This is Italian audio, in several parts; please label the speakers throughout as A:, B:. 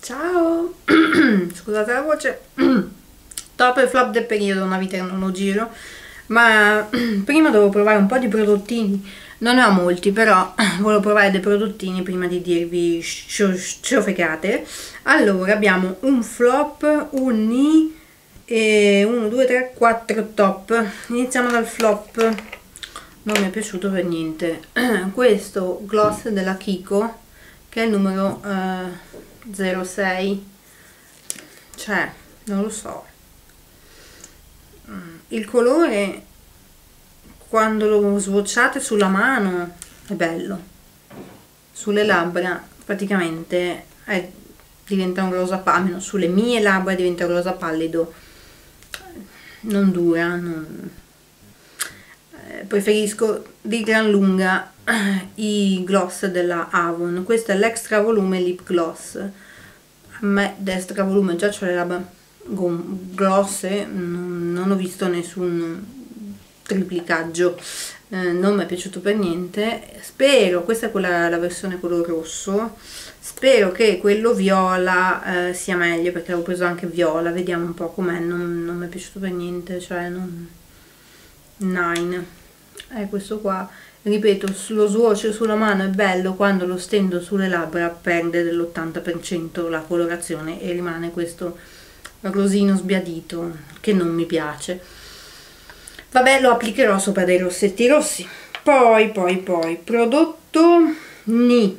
A: Ciao! Scusate la voce. Top e flop del periodo, una vita che non lo giro. Ma prima devo provare un po' di prodottini. Non ne ho molti, però volevo provare dei prodottini prima di dirvi ciofecate. Allora, abbiamo un flop, un ni e 1, 2, 3, 4 top. Iniziamo dal flop. Non mi è piaciuto per niente. Questo gloss della Kiko, che è il numero 06, cioè non lo so, il colore quando lo swatchate sulla mano è bello, sulle labbra praticamente diventa un rosa pallido, sulle mie labbra diventa un rosa pallido, non dura, preferisco di gran lunga i gloss della Avon. Questo è l'extra volume lip gloss. A me d'extra volume già c'ho le labbra grosse, non ho visto nessun triplicaggio, non mi è piaciuto per niente. Spero, questa è la versione color rosso, spero che quello viola sia meglio, perché avevo preso anche viola, vediamo un po' com'è. Non mi è piaciuto per niente, cioè 9 è questo qua. Ripeto, lo swatch sulla mano è bello, quando lo stendo sulle labbra perde dell'80% la colorazione e rimane questo rosino sbiadito che non mi piace. Vabbè, lo applicherò sopra dei rossetti rossi. Poi prodotto ni,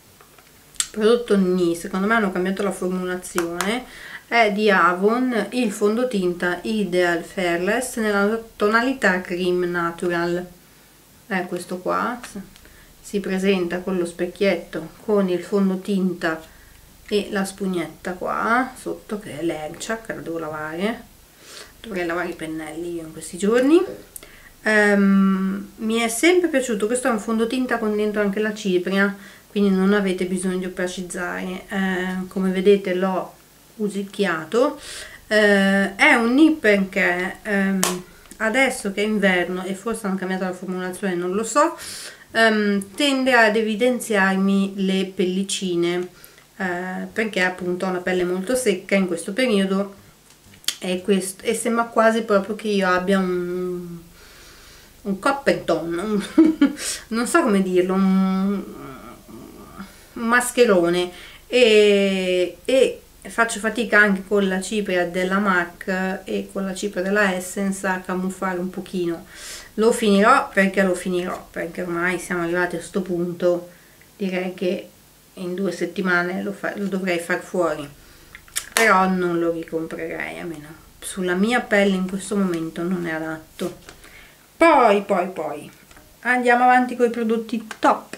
A: secondo me hanno cambiato la formulazione. È di Avon il fondotinta Ideal Fairless nella tonalità Cream Natural. È questo qua, si presenta con lo specchietto, con il fondotinta e la spugnetta qua sotto, che è l'Airchuck, la devo lavare. Dovrei lavare i pennelli io in questi giorni. Mi è sempre piaciuto. Questo è un fondotinta con dentro anche la cipria, quindi non avete bisogno di opacizzare. Come vedete l'ho usicchiato. È un nip perché adesso che è inverno e forse hanno cambiato la formulazione, non lo so, tende ad evidenziarmi le pellicine, perché appunto ho una pelle molto secca in questo periodo e sembra quasi proprio che io abbia un copperton, non so come dirlo, un mascherone, e faccio fatica anche con la cipria della MAC e con la cipria della Essence a camuffare un pochino. Lo finirò perché ormai siamo arrivati a questo punto. Direi che in 2 settimane lo dovrei far fuori, però non lo ricomprerei, almeno sulla mia pelle in questo momento non è adatto. Poi andiamo avanti con i prodotti top.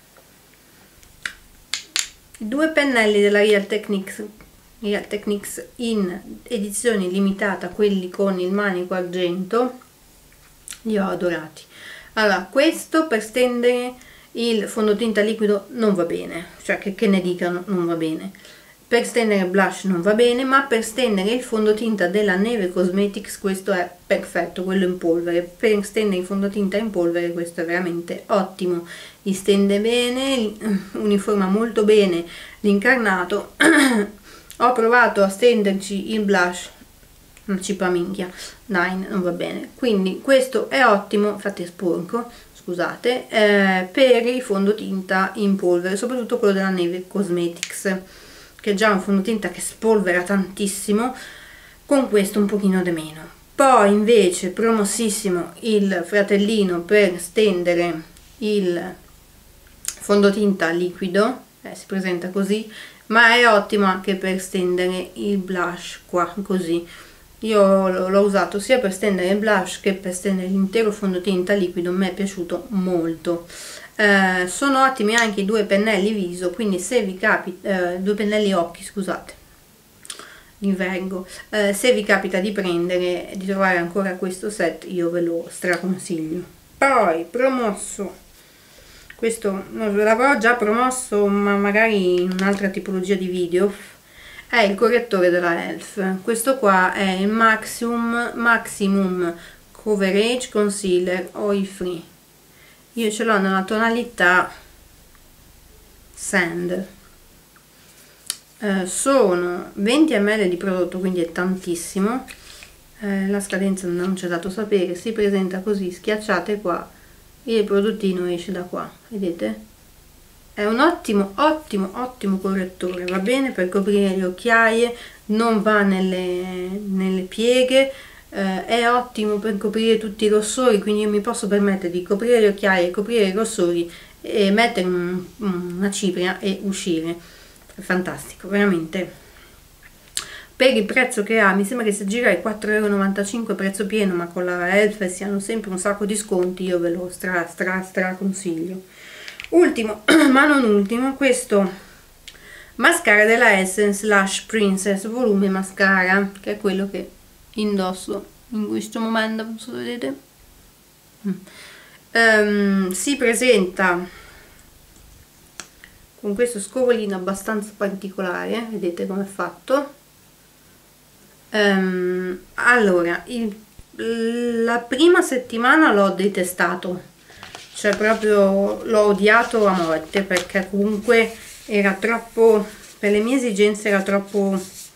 A: I 2 pennelli della Real Techniques in edizione limitata, quelli con il manico argento, li ho adorati. Allora, questo per stendere il fondotinta liquido non va bene, cioè che ne dicano, non va bene. Per stendere blush non va bene, ma per stendere il fondotinta della Neve Cosmetics questo è perfetto, quello in polvere. Per stendere il fondotinta in polvere questo è veramente ottimo, li stende bene, uniforma molto bene l'incarnato. Ho provato a stenderci il blush, non ci fa minchia, 9 non va bene, quindi questo è ottimo, infatti è sporco, scusate, per il fondotinta in polvere, soprattutto quello della Neve Cosmetics, che è già un fondotinta che spolvera tantissimo, con questo un pochino di meno. Poi invece promossissimo il fratellino per stendere il fondotinta liquido, si presenta così, ma è ottimo anche per stendere il blush qua, così. Io l'ho usato sia per stendere il blush che per stendere l'intero fondotinta liquido, mi è piaciuto molto. Sono ottimi anche i 2 pennelli viso, quindi se vi capita, 2 pennelli occhi, scusate, se vi capita di trovare ancora questo set, io ve lo straconsiglio. Poi promosso, questo non l'avrò già promosso, ma magari in un'altra tipologia di video, è il correttore della ELF. Questo qua è il Maximum Coverage Concealer Oil Free. Io ce l'ho nella tonalità Sand. sono 20 ml di prodotto, quindi è tantissimo. La scadenza non c'è dato sapere, si presenta così, schiacciate qua, il prodottino esce da qua, vedete? È un ottimo correttore, va bene per coprire le occhiaie, non va nelle pieghe, è ottimo per coprire tutti i rossori, quindi io mi posso permettere di coprire le occhiaie, coprire i rossori e mettere una cipria e uscire. È fantastico, veramente. Per il prezzo che ha, mi sembra che si aggira ai 4,95 € prezzo pieno, ma con la Elf siano sempre un sacco di sconti, io ve lo stra consiglio. Ultimo, ma non ultimo, questo mascara della Essence Lash Princess volume mascara, che è quello che indosso in questo momento, non so se vedete. Si presenta con questo scovolino abbastanza particolare, vedete come è fatto. Allora, la prima settimana l'ho detestato, cioè proprio l'ho odiato a morte, perché comunque era troppo, per le mie esigenze era troppo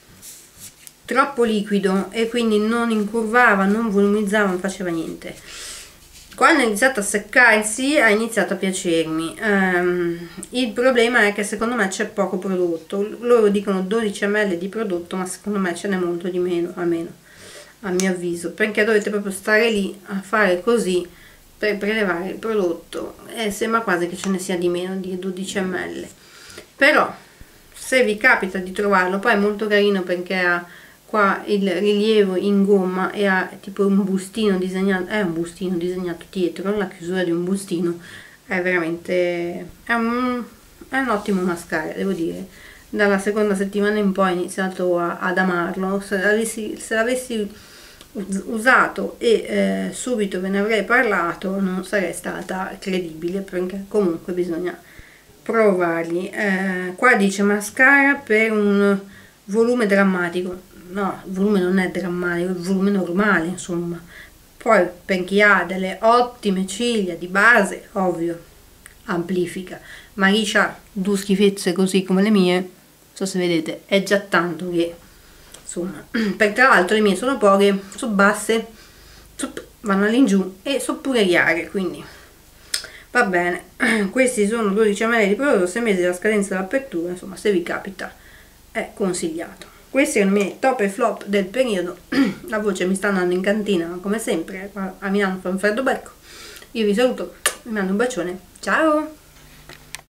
A: liquido e quindi non incurvava, non volumizzava, non faceva niente. Quando ha iniziato a seccarsi ha iniziato a piacermi. Il problema è che secondo me c'è poco prodotto, loro dicono 12 ml di prodotto, ma secondo me ce n'è molto di meno, almeno a mio avviso, perché dovete proprio stare lì a fare così per prelevare il prodotto e sembra quasi che ce ne sia di meno di 12 ml. Però se vi capita di trovarlo, poi è molto carino perché ha qua il rilievo in gomma e ha tipo un bustino disegnato, è un bustino disegnato dietro, la chiusura di un bustino, è veramente è un ottimo mascara, devo dire. Dalla seconda settimana in poi ho iniziato ad amarlo. Se l'avessi usato e subito ve ne avrei parlato, non sarei stata credibile, perché comunque bisogna provarli. Qua dice mascara per un volume drammatico. No, il volume non è drammatico, è il volume normale, insomma. Poi per chi ha delle ottime ciglia di base, ovvio, amplifica, ma chi ha due schifezze così come le mie, non so se vedete, è già tanto che, insomma, per tra l'altro le mie sono poche, sono basse, vanno all'ingiù e sono pure chiare, quindi va bene. Questi sono 12 ml di prodotto, 6 mesi dalla scadenza dell'apertura, insomma, se vi capita è consigliato. Questi sono i miei top e flop del periodo. La voce mi sta andando in cantina, ma come sempre a Milano fa un freddo becco. Io vi saluto, vi mando un bacione, ciao!